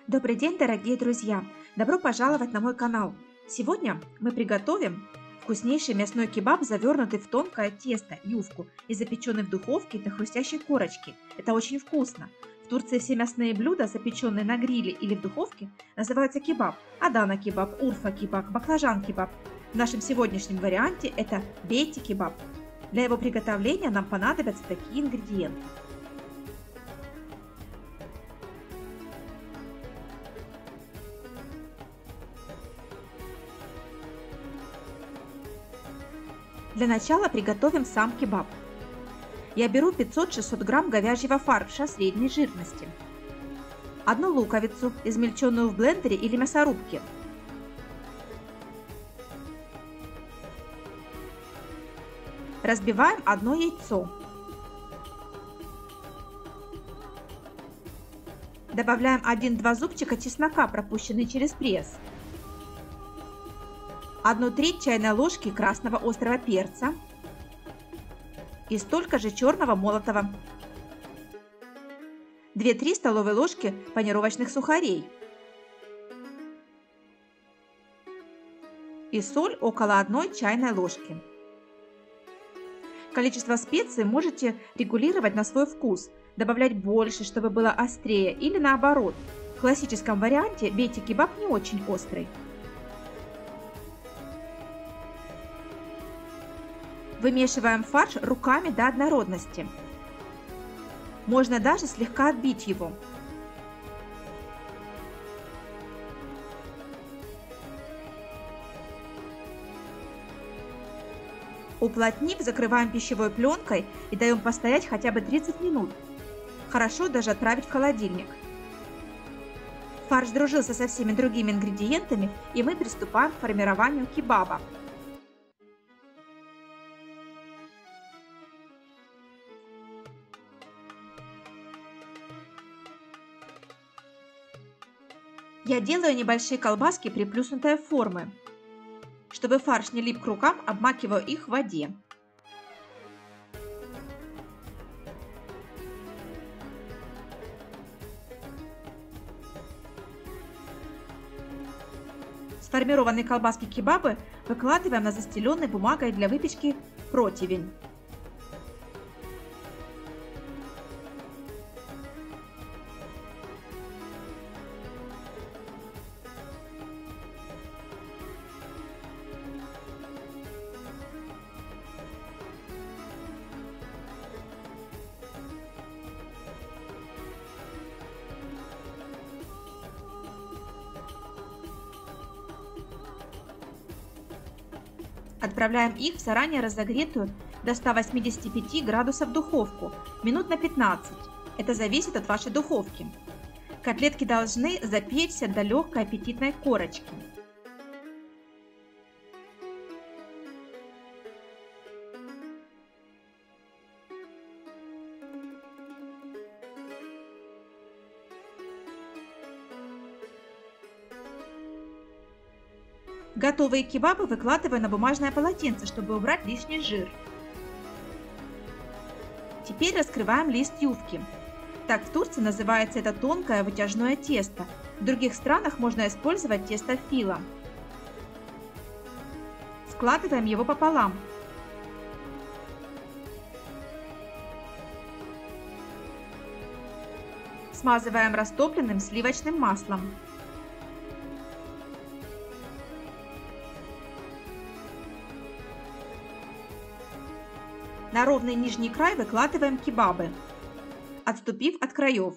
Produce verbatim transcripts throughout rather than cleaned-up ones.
Добрый день, дорогие друзья! Добро пожаловать на мой канал! Сегодня мы приготовим вкуснейший мясной кебаб, завернутый в тонкое тесто, юфку, и запеченный в духовке до хрустящей корочки. Это очень вкусно! В Турции все мясные блюда, запеченные на гриле или в духовке, называются кебаб. Адана кебаб, Урфа кебаб, баклажан кебаб. В нашем сегодняшнем варианте это бейти кебаб. Для его приготовления нам понадобятся такие ингредиенты. Для начала приготовим сам кебаб. Я беру пятьсот-шестьсот грамм говяжьего фарша средней жирности, одну луковицу, измельченную в блендере или мясорубке, разбиваем одно яйцо, добавляем один-два зубчика чеснока, пропущенный через пресс, одну треть чайной ложки красного острого перца и столько же черного молотого, две-три столовые ложки панировочных сухарей и соль около одной чайной ложки. Количество специй можете регулировать на свой вкус, добавлять больше, чтобы было острее, или наоборот. В классическом варианте бейти кебаб не очень острый. Вымешиваем фарш руками до однородности. Можно даже слегка отбить его. Уплотнив, закрываем пищевой пленкой и даем постоять хотя бы тридцать минут. Хорошо даже отправить в холодильник. Фарш сдружился со всеми другими ингредиентами, и мы приступаем к формированию кебаба. Я делаю небольшие колбаски приплюснутой формы. Чтобы фарш не лип к рукам, обмакиваю их в воде. Сформированные колбаски кебабы выкладываем на застеленный бумагой для выпечки противень. Отправляем их в заранее разогретую до ста восьмидесяти пяти градусов духовку минут на пятнадцать. Это зависит от вашей духовки. Котлетки должны запечься до легкой аппетитной корочки. Готовые кебабы выкладываю на бумажное полотенце, чтобы убрать лишний жир. Теперь раскрываем лист юфки. Так в Турции называется это тонкое вытяжное тесто. В других странах можно использовать тесто фила. Складываем его пополам. Смазываем растопленным сливочным маслом. На ровный нижний край выкладываем кебабы, отступив от краев.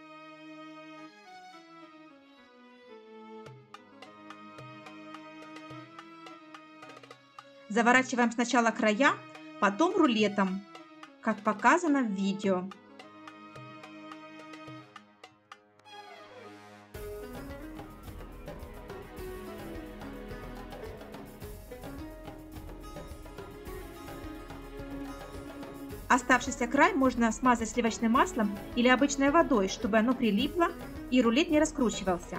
Заворачиваем сначала края, потом рулетом, как показано в видео. Оставшийся край можно смазать сливочным маслом или обычной водой, чтобы оно прилипло и рулет не раскручивался.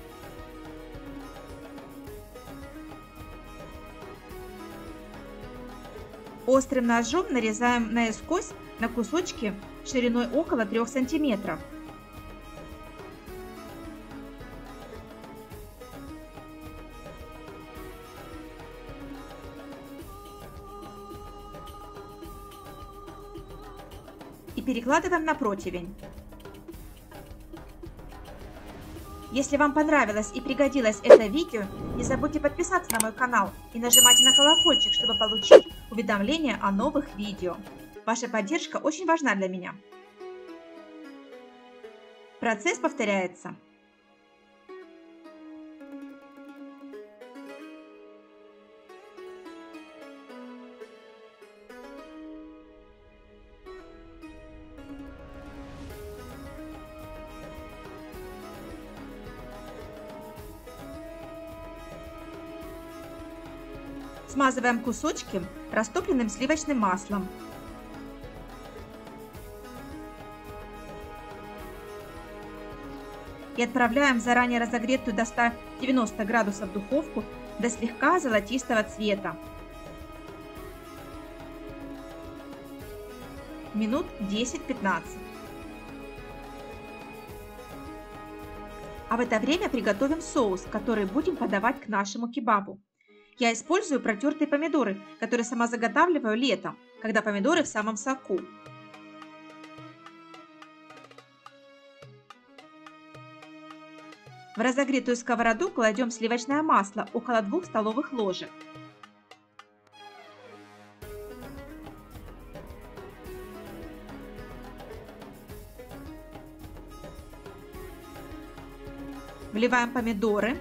Острым ножом нарезаем наискось на кусочки шириной около трёх сантиметров. перекладываем на противень. Если вам понравилось и пригодилось это видео, не забудьте подписаться на мой канал и нажимайте на колокольчик, чтобы получить уведомления о новых видео. Ваша поддержка очень важна для меня. Процесс повторяется. Смазываем кусочки растопленным сливочным маслом. И отправляем в заранее разогретую до ста девяноста градусов духовку до слегка золотистого цвета. Минут десять-пятнадцать. А в это время приготовим соус, который будем подавать к нашему кебабу. Я использую протертые помидоры, которые сама заготавливаю летом, когда помидоры в самом соку. В разогретую сковороду кладем сливочное масло около двух столовых ложек. Вливаем помидоры.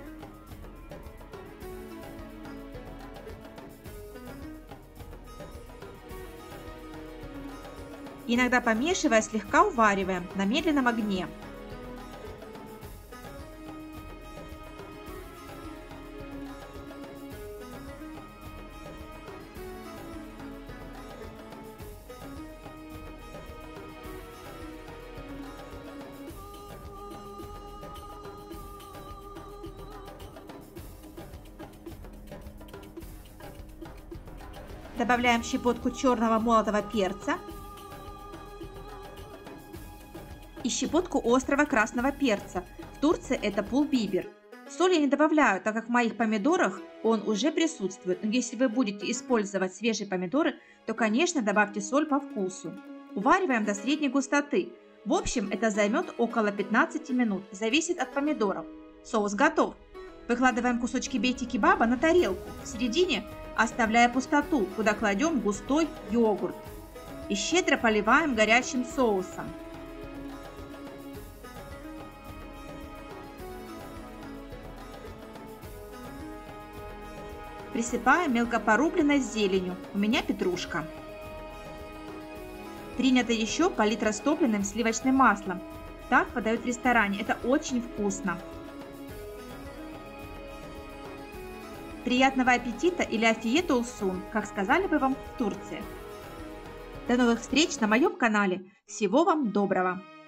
Иногда помешивая, слегка увариваем на медленном огне. Добавляем щепотку черного молотого перца и щепотку острого красного перца. В Турции это пул-бибер. Соль я не добавляю, так как в моих помидорах он уже присутствует. Но если вы будете использовать свежие помидоры, то, конечно, добавьте соль по вкусу. Увариваем до средней густоты. В общем, это займет около пятнадцати минут. Зависит от помидоров. Соус готов. Выкладываем кусочки бейти-кебаба на тарелку. В середине оставляя пустоту, куда кладем густой йогурт. И щедро поливаем горячим соусом. Присыпаем мелко порубленной зеленью, у меня петрушка. Принято еще полить растопленным сливочным маслом. Так подают в ресторане, это очень вкусно. Приятного аппетита или афиет олсун, как сказали бы вам в Турции. До новых встреч на моем канале. Всего вам доброго!